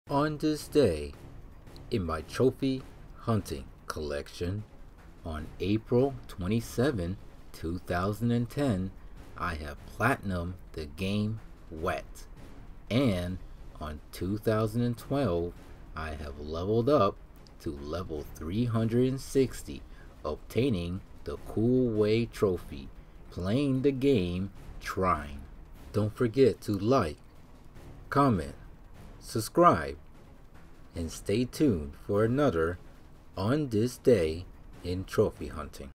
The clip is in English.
On this day, in my trophy hunting collection, on April 27, 2010, I have platinum the game Wet. And on 2012, I have leveled up to level 360, obtaining the Cool Way trophy, playing the game Trine. Don't forget to like, comment, subscribe, and stay tuned for another On This Day in Trophy Hunting.